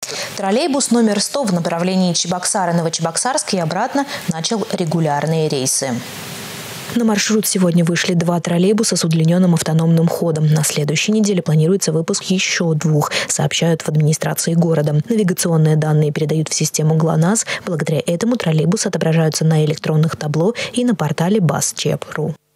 Троллейбус номер 100 в направлении Чебоксары-Новочебоксарск и обратно начал регулярные рейсы. На маршрут сегодня вышли 2 троллейбуса с удлиненным автономным ходом. На следующей неделе планируется выпуск еще 2, сообщают в администрации города. Навигационные данные передают в систему ГЛОНАСС. Благодаря этому троллейбусы отображаются на электронных табло и на портале BusChep.ru.